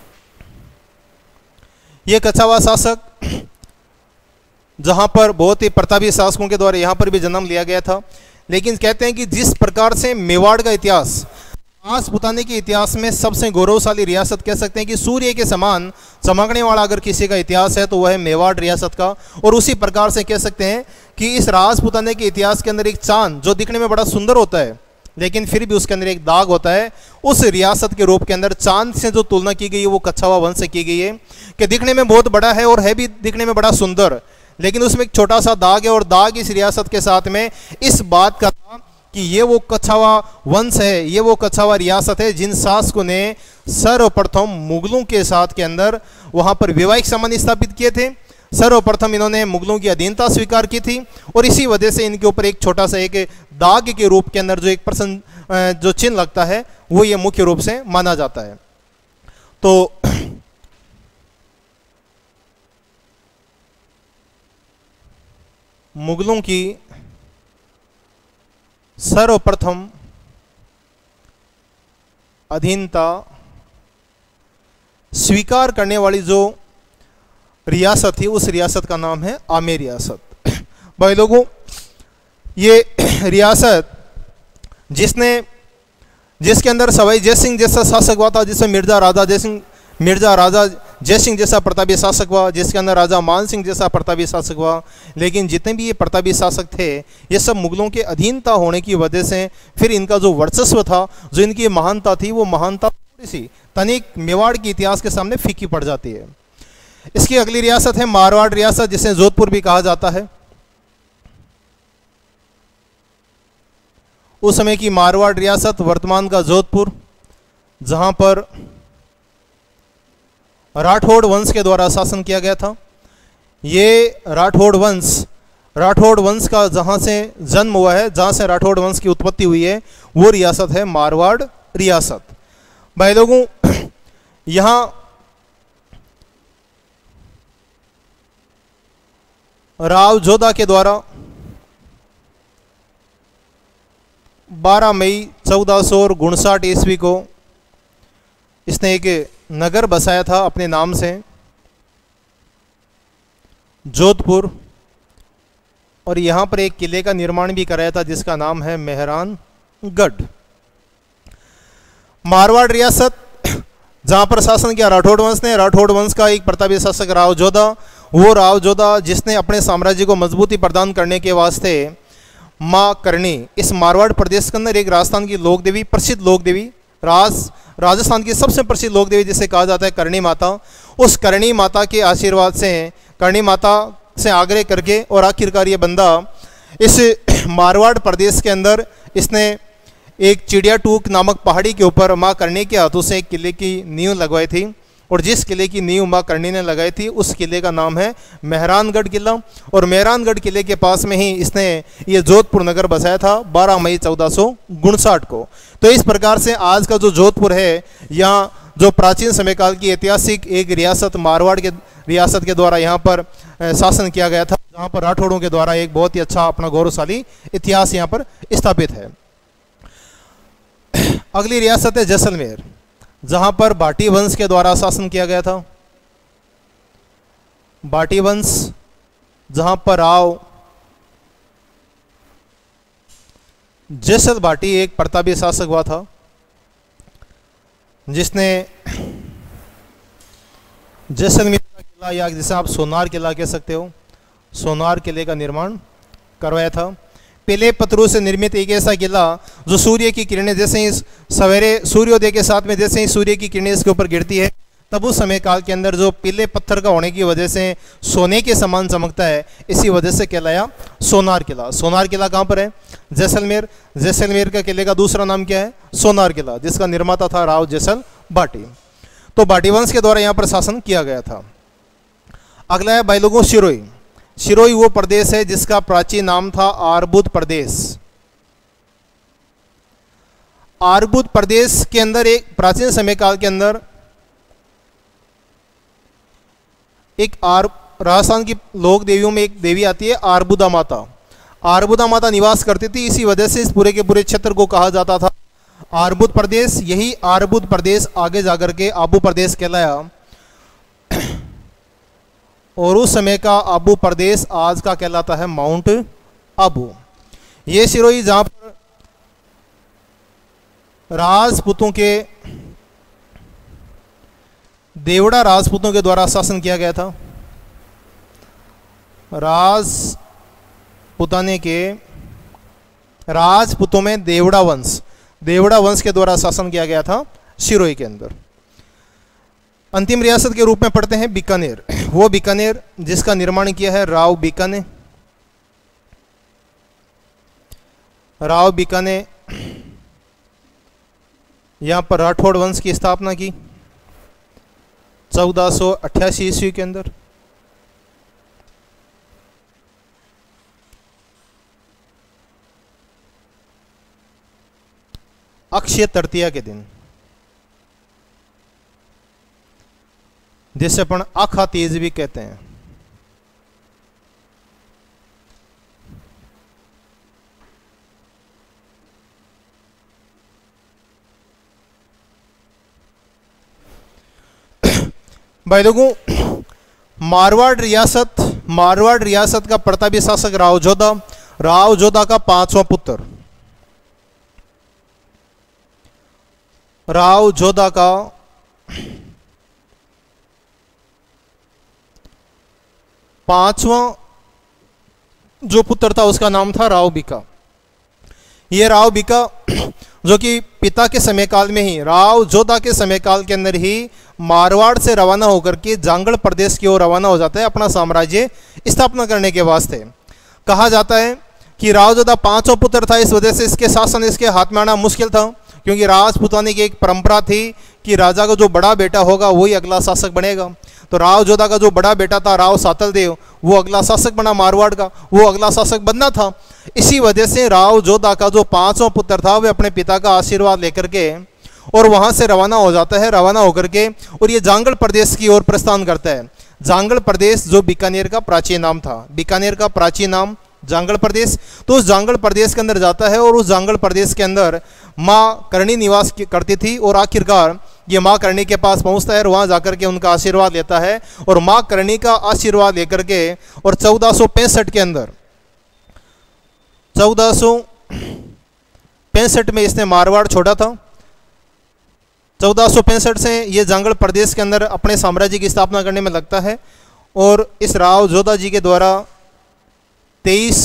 ये कच्छावा शासक जहां पर बहुत ही प्रतापी शासकों के द्वारा यहां पर भी जन्म लिया गया था, लेकिन कहते हैं कि जिस प्रकार से मेवाड़ का इतिहास राजपुताने के इतिहास में सबसे गौरवशाली रियासत कह सकते हैं कि सूर्य के समान चमकने वाला अगर किसी का इतिहास है तो वह है मेवाड़ रियासत का। और उसी प्रकार से कह सकते हैं कि इस राजपुताने के इतिहास के अंदर एक चांद जो दिखने में बड़ा सुंदर होता है लेकिन फिर भी उसके अंदर एक दाग होता है, उस रियासत के रूप के अंदर चांद से जो तुलना की गई है वो कच्छावा वंश से की गई है कि दिखने में बहुत बड़ा है और है भी दिखने में बड़ा सुंदर, लेकिन उसमें एक छोटा सा दाग है। और दाग इस रियासत के साथ में इस बात का था कि ये वो कच्छावा वंश है, ये वो कच्छावा रियासत है जिन शासकों ने सर्वप्रथम मुगलों के साथ के अंदर वहाँ पर वैवाहिक संबंध स्थापित किए थे। सर्वप्रथम इन्होंने मुगलों की अधीनता स्वीकार की थी, और इसी वजह से इनके ऊपर एक छोटा सा एक दाग के रूप के अंदर जो एक प्रश्न जो चिन्ह लगता है वो ये मुख्य रूप से माना जाता है। तो मुगलों की सर्वप्रथम अधीनता स्वीकार करने वाली जो रियासत थी उस रियासत का नाम है आमेर रियासत। भाई लोगों, ये रियासत जिसने जिसके अंदर सवाई जय सिंह जैसा शासक हुआ था, जिसमें मिर्जा राजा जय सिंह मिर्जा राजा जय सिंह जैसा प्रतापी शासक हुआ, जिसके अंदर राजा मान सिंह जैसा प्रतापी शासक हुआ। लेकिन जितने भी ये प्रतापी शासक थे ये सब मुगलों के अधीनता होने की वजह से फिर इनका जो वर्चस्व था, जो इनकी महानता थी, वो महानता थोड़ी सी तनिक मेवाड़ के इतिहास के सामने फीकी पड़ जाती है। इसकी अगली रियासत है मारवाड़ रियासत, जिसे जोधपुर भी कहा जाता है। उस समय की मारवाड़ रियासत वर्तमान का जोधपुर, जहां पर राठौड़ वंश के द्वारा शासन किया गया था। ये राठौड़ वंश राठौड़ वंश का जहां से जन्म हुआ है, जहां से राठौड़ वंश की उत्पत्ति हुई है, वो रियासत है मारवाड़ रियासत। भाई लोगों, यहां राव जोधा के द्वारा बारह मई चौदह सौ उनसठ ईस्वी को इसने एक नगर बसाया था अपने नाम से, जोधपुर। और यहाँ पर एक किले का निर्माण भी कराया था जिसका नाम है मेहरानगढ़। मारवाड़ रियासत जहाँ पर शासन किया राठौड़ वंश ने, राठौड़ वंश का एक प्रतापी शासक राव जोधा, वो राव जोधा जिसने अपने साम्राज्य को मजबूती प्रदान करने के वास्ते माँ करणी, इस मारवाड़ प्रदेश के अंदर एक राजस्थान की लोक देवी, प्रसिद्ध लोक देवी, राज राजस्थान की सबसे प्रसिद्ध लोक देवी जिसे कहा जाता है करणी माता, उस करणी माता के आशीर्वाद से, करणी माता से आग्रह करके और आखिरकार ये बंदा इस मारवाड़ प्रदेश के अंदर इसने एक चिड़िया टूक नामक पहाड़ी के ऊपर माँ करणी के हाथों से एक किले की नींव लगवाई थी। और जिस किले की नींव माँ करणी ने लगाई थी उस किले का नाम है मेहरानगढ़ किला। और मेहरानगढ़ किले के पास में ही इसने ये जोधपुर नगर बसाया था बारह मई चौदह सौ उनसठ को। तो इस प्रकार से आज का जो जोधपुर है, यहाँ जो प्राचीन समय काल की ऐतिहासिक एक रियासत मारवाड़ के रियासत के द्वारा यहाँ पर शासन किया गया था, जहाँ पर राठौड़ों के द्वारा एक बहुत ही अच्छा अपना गौरवशाली इतिहास यहाँ पर स्थापित है। अगली रियासत है जैसलमेर, जहां पर बाटी वंश के द्वारा शासन किया गया था। बाटी वंश जहां पर राव जैसल बाटी एक प्रतापी शासक हुआ था, जिसने जैसलमेर का किला, या जिसे आप सोनार किला कह सकते हो, सोनार किले का निर्माण करवाया था। पीले पत्थरों से निर्मित एक ऐसा किला जो सूर्य की किरणें जैसे ही सवेरे सूर्योदय के साथ में जैसे ही सूर्य की किरणें इसके ऊपर गिरती है, तब उस समय काल के अंदर जो पीले पत्थर का होने की वजह से सोने के समान चमकता है, इसी वजह से कहलाया सोनार किला। सोनार किला कहाँ पर है? जैसलमेर। जैसलमेर का किले का दूसरा नाम क्या है? सोनार किला, जिसका निर्माता था राव जैसल बाटी। तो बाटी वंश के द्वारा यहाँ पर शासन किया गया था। अगला है भाई लोगों सिरोही। सिरोही वो प्रदेश है जिसका प्राचीन नाम था आरबुद प्रदेश। आरबुद प्रदेश के अंदर एक प्राचीन समय काल के अंदर एक आर राजस्थान की लोक देवियों में एक देवी आती है आरबुदा माता। आरबुदा माता निवास करती थी, इसी वजह से इस पूरे के पूरे क्षेत्र को कहा जाता था आरबुद प्रदेश। यही आरबुद प्रदेश आगे जाकर के आबू प्रदेश कहलाया, और उस समय का आबू प्रदेश आज का कहलाता है माउंट आबू। ये सिरोही जहां पर राजपूतों के देवड़ा राजपूतों के द्वारा शासन किया गया था। राजपुताने के राजपूतों में देवड़ा वंश देवड़ा वंश के द्वारा शासन किया गया था सिरोही के अंदर। अंतिम रियासत के रूप में पढ़ते हैं बीकानेर। वो बीकानेर जिसका निर्माण किया है राव बीकाने। राव बीकाने यहां पर राठौड़ वंश की स्थापना की चौदह सौ अट्ठासी ईस्वी के अंदर। अक्षय तृतीया के दिन, जिसे अपन आखा तीज भी कहते हैं, भाई लोगों मारवाड़ रियासत मारवाड़ रियासत का प्रतापी शासक राव जोधा। राव जोधा का पांचवा पुत्र राव जोधा का पांचवा जो पुत्र था उसका नाम था राव बिका। ये राव बिका जो कि पिता के समय काल में ही, राव जोधा के समय काल के अंदर ही मारवाड़ से रवाना होकर के जांगड़ प्रदेश की ओर रवाना हो जाता है अपना साम्राज्य स्थापना करने के वास्ते। कहा जाता है कि राव जोधा पांचों पुत्र था, इस वजह से इसके शासन इसके हाथ में आना मुश्किल था, क्योंकि राजपूताने की एक परंपरा थी कि राजा का जो बड़ा बेटा होगा वही अगला शासक बनेगा। तो राव जोधा का जो बड़ा बेटा था राव सातलदेव, वो अगला शासक बना मारवाड़ का, वो अगला शासक बनना था। इसी वजह से राव जोधा का जो पांचों पुत्र था वे अपने पिता का आशीर्वाद लेकर के और वहां से रवाना हो जाता है, रवाना होकर के और ये जांगड़ प्रदेश की ओर प्रस्थान करता है। जांगड़ प्रदेश जो बीकानेर का प्राचीन नाम था, बीकानेर का प्राचीन नाम जांगड़ प्रदेश, तो उस जांगड़ प्रदेश के अंदर जाता है और उस जांगड़ प्रदेश के अंदर माँ करणी निवास करती थी और आखिरकार ये माँ करणी के पास पहुंचता है और वहाँ जाकर के उनका आशीर्वाद लेता है और माँ करणी का आशीर्वाद लेकर के और चौदह सौ पैंसठ के अंदर चौदह सौ पैंसठ में इसने मारवाड़ छोड़ा था। चौदह सौ पैंसठ से ये जांगड़ प्रदेश के अंदर अपने साम्राज्य की स्थापना करने में लगता है और इस राव जोधा जी के द्वारा तेईस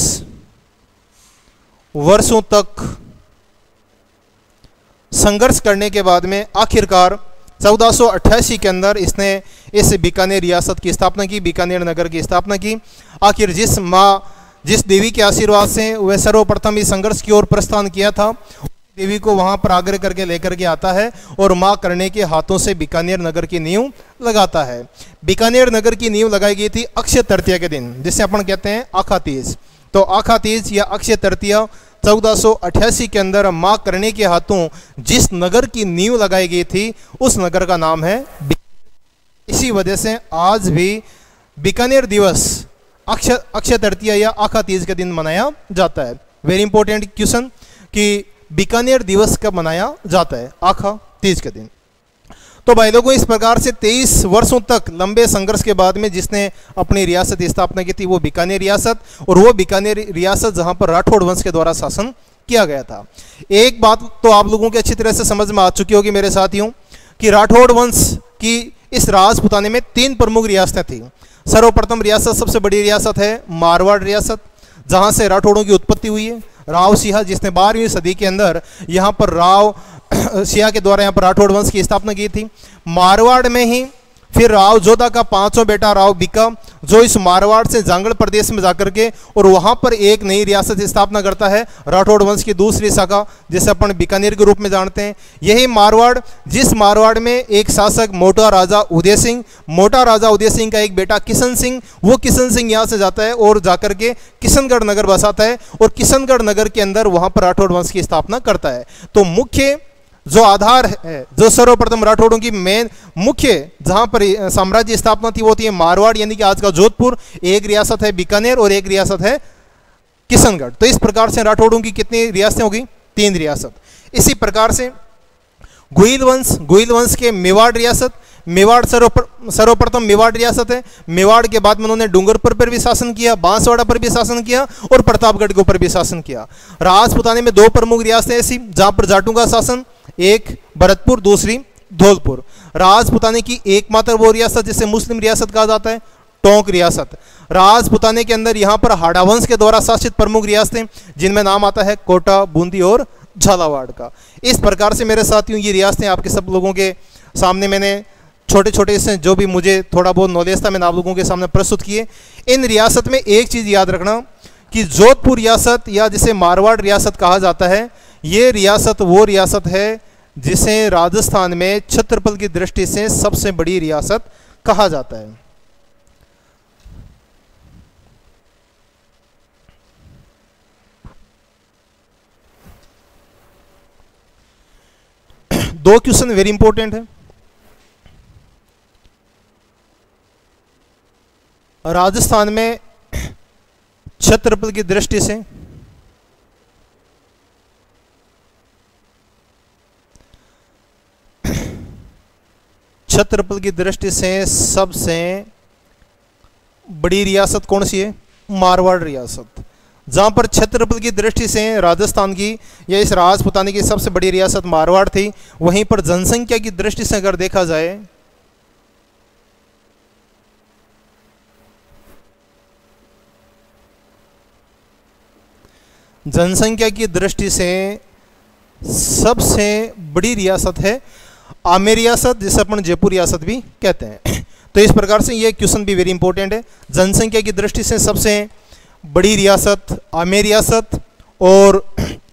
वर्षों तक संघर्ष करने के बाद में आखिरकार चौदह सौ अट्ठासी के अंदर इसने इस बीकानेर रियासत की स्थापना की, बीकानेर नगर की स्थापना की। आखिर जिस माँ जिस देवी के आशीर्वाद से वह सर्वप्रथम इस संघर्ष की ओर प्रस्थान किया था, देवी को वहां पर आग्रह करके लेकर के आता है और माँ करणी के हाथों से बीकानेर नगर की नींव लगाता है। बीकानेर नगर की नींव लगाई गई थी अक्षय तृतीया के दिन, जिसे अपन कहते हैं आखा तीज। तो आखा तीज या अक्षय तृतीया चौदह सौ अट्ठासी के अंदर माँ करणी के हाथों जिस नगर की नींव लगाई गई थी उस नगर का नाम है बीकानेर। इसी वजह से आज भी बीकानेर दिवस अक्षय अक्षय तृतीया या आखा तीज के दिन मनाया जाता है। वेरी इंपॉर्टेंट क्वेश्चन कि बीकानेर दिवस कब मनाया जाता है? आखा तीज के दिन। तो भाई लोगों, इस प्रकार से तेईस वर्षों तक लंबे संघर्ष के बाद में जिसने अपनी रियासत की स्थापना की थी वो बीकानेर रियासत, और वो बीकानेर रियासत जहां पर राठौड़ वंश के द्वारा शासन किया गया था। एक बात तो आप लोगों की अच्छी तरह से समझ में आ चुकी होगी मेरे साथियों कि राठौड़ वंश की इस राजपुताने में तीन प्रमुख रियासतें थी। सर्वप्रथम रियासत, सबसे बड़ी रियासत है मारवाड़ रियासत, जहां से राठौड़ों की उत्पत्ति हुई है। राव सिंह जिसने बारहवीं सदी के अंदर यहाँ पर राव सिंह के द्वारा यहाँ पर राठौड़ वंश की स्थापना की थी। मारवाड़ में ही फिर राव जोधा का पांचों बेटा राव बिका, जो इस मारवाड़ से जांगड़ प्रदेश में जाकर के और वहां पर एक नई रियासत की स्थापना करता है, राठौड़ वंश की दूसरी शाखा जिसे अपन बीकानेर के रूप में जानते हैं। यही मारवाड़, जिस मारवाड़ में एक शासक मोटा राजा उदय सिंह, मोटा राजा उदय सिंह का एक बेटा किशन सिंह, वो किशन सिंह यहाँ से जाता है और जाकर के किशनगढ़ नगर बसाता है और किशनगढ़ नगर के अंदर वहां पर राठौड़ वंश की स्थापना करता है। तो मुख्य जो आधार है, जो सर्वप्रथम राठौड़ों की मेन मुख्य जहां पर साम्राज्य स्थापना थी वो थी मारवाड़, यानी कि आज का जोधपुर। एक रियासत है बीकानेर और एक रियासत है किशनगढ़। तो इस प्रकार से राठौड़ों की कितनी रियासतें होगी? तीन रियासत। इसी प्रकार से गुइल वंश, गुइल वंश के मेवाड़ रियासत, मेवाड़ सर्वप्रथम मेवाड़ रियासत है। मेवाड़ के बाद में उन्होंने डूंगरपुर पर भी शासन किया, बांसवाड़ा पर भी शासन किया और प्रतापगढ़ के ऊपर भी शासन किया। राजपुताने में दो प्रमुख रियासतें ऐसी जहां पर जाटों का शासन, एक भरतपुर, दूसरी धौलपुर। राजपुताने की एकमात्र वो रियासत जिसे मुस्लिम रियासत कहा जाता है, टोंक रियासत। राजपुताने के अंदर यहाँ पर हाड़ा वंश के द्वारा शासित प्रमुख रियासतें जिनमें नाम आता है कोटा, बूंदी और झालावाड़ का। इस प्रकार से मेरे साथियों ये रियासतें आपके सब लोगों के सामने मैंने छोटे छोटे से जो भी मुझे थोड़ा बहुत नॉलेज था मैंने आप लोगों के सामने प्रस्तुत किए। इन रियासत में एक चीज़ याद रखना कि जोधपुर रियासत या जिसे मारवाड़ रियासत कहा जाता है, ये रियासत वो रियासत है जिसे राजस्थान में क्षेत्रफल की दृष्टि से सबसे बड़ी रियासत कहा जाता है। दो क्वेश्चन वेरी इंपॉर्टेंट है। राजस्थान में क्षेत्रफल की दृष्टि से क्षेत्रफल की दृष्टि से सबसे बड़ी रियासत कौन सी है? मारवाड़ रियासत। जहाँ पर क्षेत्रफल की दृष्टि से राजस्थान की या इस राजपुतानी की सबसे बड़ी रियासत मारवाड़ थी, वहीं पर जनसंख्या की दृष्टि से अगर देखा जाए जनसंख्या की दृष्टि से सबसे बड़ी रियासत है आमेर रियासत, जिसे अपन जयपुर रियासत भी कहते हैं। तो इस प्रकार से ये क्वेश्चन भी वेरी इंपॉर्टेंट है। जनसंख्या की दृष्टि से सबसे बड़ी रियासत आमेर रियासत, और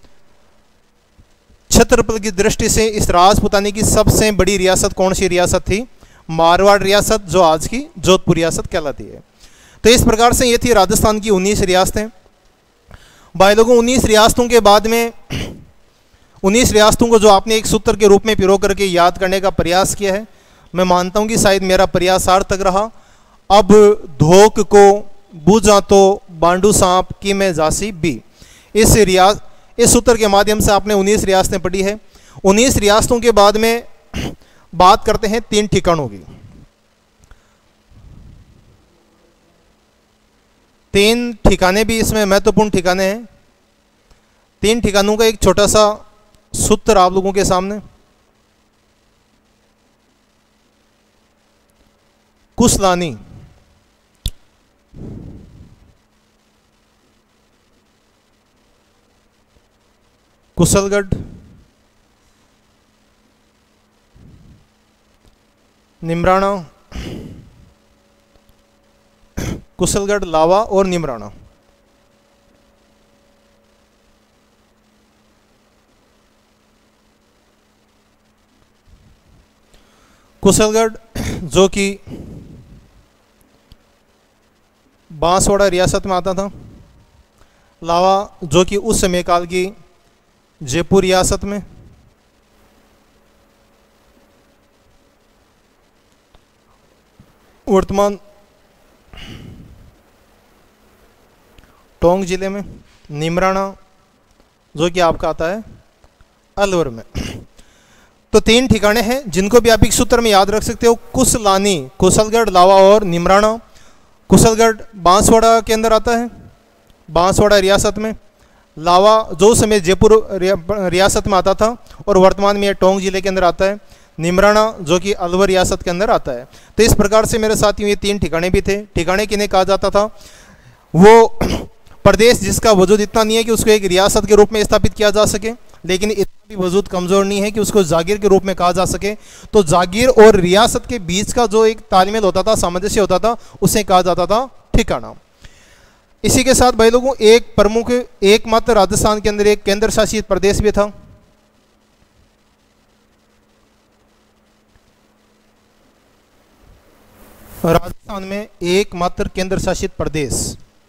क्षेत्रफल की दृष्टि से इस राजपुतानी की सबसे बड़ी रियासत कौन सी रियासत थी? मारवाड़ रियासत, जो आज की जोधपुर रियासत कहलाती है। तो इस प्रकार से ये थी राजस्थान की उन्नीस रियासतें। भाई लोगों, उन्नीस रियासतों के बाद में उन्नीस रियासतों को जो आपने एक सूत्र के रूप में पिरो करके याद करने का प्रयास किया है, मैं मानता हूं कि शायद मेरा प्रयास सार्थक रहा। अब धोक को बूझा तो बांडू सांप की में जासी बी, इस रियास इस सूत्र के माध्यम से आपने उन्नीस रियासतें पढ़ी है। उन्नीस रियासतों के बाद में बात करते हैं तीन ठिकानों की। तीन ठिकाने भी इसमें महत्वपूर्ण ठिकाने हैं। तीन ठिकानों का एक छोटा सा सूत्र आप लोगों के सामने। कुसलानी, कुशलगढ़, निमराना, कुशलगढ़, लावा और निमराना। कुशलगढ़ जो कि बांसवाड़ा रियासत में आता था, लावा जो कि उस समय काल की जयपुर रियासत में, वर्तमान टोंक जिले में, निमराना जो कि आपका आता है अलवर में। तो तीन ठिकाने हैं जिनको भी आप एक सूत्र में याद रख सकते हो। कुसलानी, कुशलगढ़, लावा और निमराना। कुशलगढ़ बांसवाड़ा के अंदर आता है, बांसवाड़ा रियासत में। लावा जो उस समय जयपुर रियासत में आता था और वर्तमान में टोंक जिले के अंदर आता है। निमराना जो कि अलवर रियासत के अंदर आता है। तो इस प्रकार से मेरे साथियों ये तीन ठिकाने भी थे। ठिकाने किन्हें कहा जाता था? वो प्रदेश जिसका वजूद इतना नहीं है कि उसको एक रियासत के रूप में स्थापित किया जा सके, लेकिन इतना भी वजूद कमज़ोर नहीं है कि उसको जागीर के रूप में कहा जा सके। तो जागीर और रियासत के बीच का जो एक तालमेल होता था, सामंजस्य होता था, उसे कहा जाता था ठिकाना। इसी के साथ भाई लोगों एक प्रमुख एकमात्र राजस्थान के अंदर एक केंद्र शासित प्रदेश भी था। राजस्थान में एकमात्र केंद्र शासित प्रदेश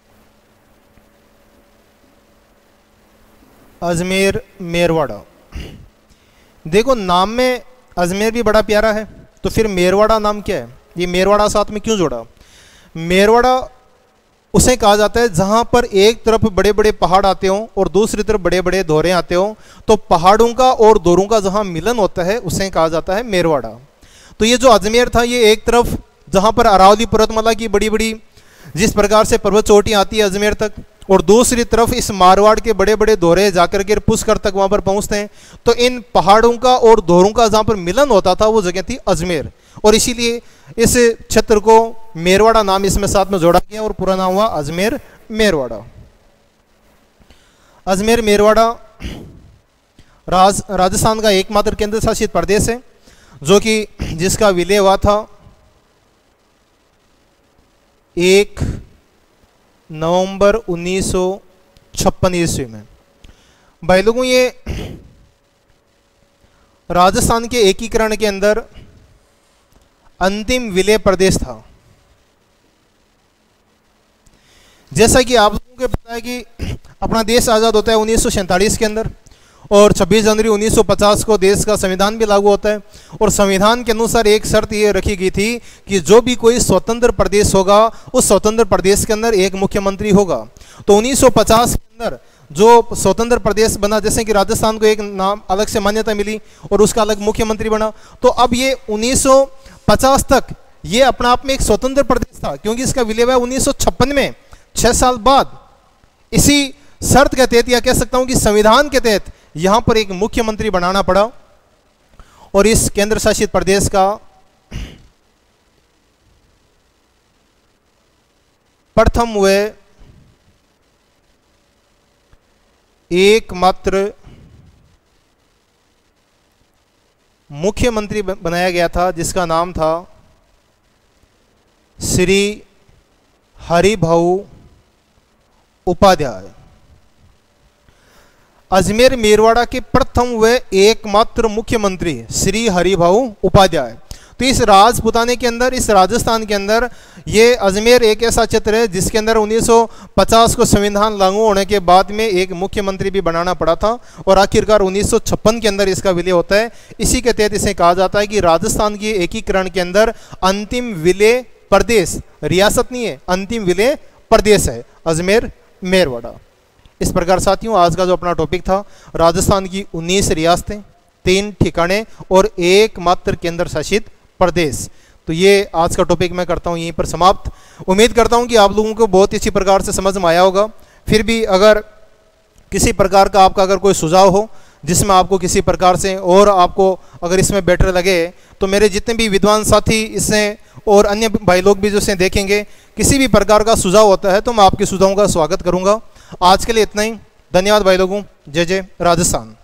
अजमेर मेरवाड़ा। देखो नाम में अजमेर भी बड़ा प्यारा है, तो फिर मेरवाड़ा नाम क्या है? ये मेरवाड़ा साथ में क्यों जोड़ा? मेरवाड़ा उसे कहा जाता है जहां पर एक तरफ बड़े बड़े पहाड़ आते हों और दूसरी तरफ बड़े बड़े दोहरे आते हों, तो पहाड़ों का और दोहरों का जहां मिलन होता है उसे कहा जाता है मेरवाड़ा। तो ये जो अजमेर था, ये एक तरफ जहां पर अरावली पर्वतमाला की बड़ी बड़ी जिस प्रकार से पर्वत चोटी आती है अजमेर तक, और दूसरी तरफ इस मारवाड़ के बड़े बड़े दोहरे जाकर के पुष्कर तक वहां पर पहुंचते हैं। तो इन पहाड़ों का और दोहरों का जहां पर मिलन होता था वो जगह थी अजमेर, और इसीलिए इस क्षेत्र को मेरवाड़ा नाम इसमें साथ में जोड़ा गया और पूरा नाम हुआ अजमेर मेरवाड़ा। अजमेर मेरवाड़ा राज राजस्थान का एकमात्र केंद्र शासित प्रदेश है जो कि जिसका विलय हुआ था एक नवंबर उन्नीस सौ छप्पन ईस्वी में। भाई लोगों ये राजस्थान के एकीकरण के अंदर अंतिम विलय प्रदेश था। जैसा कि आप लोगों को पता है कि अपना देश आज़ाद होता है उन्नीस सौ सैंतालीस के अंदर, और छब्बीस जनवरी उन्नीस सौ पचास को देश का संविधान भी लागू होता है। और संविधान के अनुसार एक शर्त ये रखी गई थी कि जो भी कोई स्वतंत्र प्रदेश होगा उस स्वतंत्र प्रदेश के अंदर एक मुख्यमंत्री होगा। तो उन्नीस सौ पचास के अंदर जो स्वतंत्र प्रदेश बना, जैसे कि राजस्थान को एक नाम अलग से मान्यता मिली और उसका अलग मुख्यमंत्री बना, तो अब ये उन्नीस सौ पचास तक ये अपना आप में एक स्वतंत्र प्रदेश था, क्योंकि इसका विलय हुआ उन्नीस सौ छप्पन में, छः साल बाद। इसी शर्त के तहत या कह सकता हूं कि संविधान के तहत यहां पर एक मुख्यमंत्री बनाना पड़ा। और इस केंद्र शासित प्रदेश का प्रथम व एकमात्र मुख्यमंत्री बनाया गया था जिसका नाम था श्री हरिभाऊ उपाध्याय। अजमेर मेरवाड़ा के प्रथम व एकमात्र मुख्यमंत्री श्री हरिभाऊ उपाध्याय। तो इस राजपुताने के अंदर, इस राजस्थान के अंदर, ये अजमेर एक ऐसा क्षेत्र है जिसके अंदर उन्नीस सौ पचास को संविधान लागू होने के बाद में एक मुख्यमंत्री भी बनाना पड़ा था और आखिरकार उन्नीस सौ छप्पन के अंदर इसका विलय होता है। इसी के तहत इसे कहा जाता है कि राजस्थान के एकीकरण के अंदर अंतिम विलय प्रदेश, रियासत नहीं है, अंतिम विलय प्रदेश है अजमेर मेरवाड़ा। इस प्रकार साथियों आज का जो अपना टॉपिक था, राजस्थान की उन्नीस रियासतें, तीन ठिकाने और एकमात्र केंद्र शासित प्रदेश, तो ये आज का टॉपिक मैं करता हूँ यहीं पर समाप्त। उम्मीद करता हूँ कि आप लोगों को बहुत अच्छी प्रकार से समझ में आया होगा। फिर भी अगर किसी प्रकार का आपका अगर कोई सुझाव हो जिसमें आपको किसी प्रकार से और आपको अगर इसमें बेटर लगे, तो मेरे जितने भी विद्वान साथी इससे और अन्य भाई लोग भी जो इसे देखेंगे, किसी भी प्रकार का सुझाव होता है तो मैं आपके सुझावों का स्वागत करूंगा। आज के लिए इतना ही, धन्यवाद भाई लोगों। जय जय राजस्थान।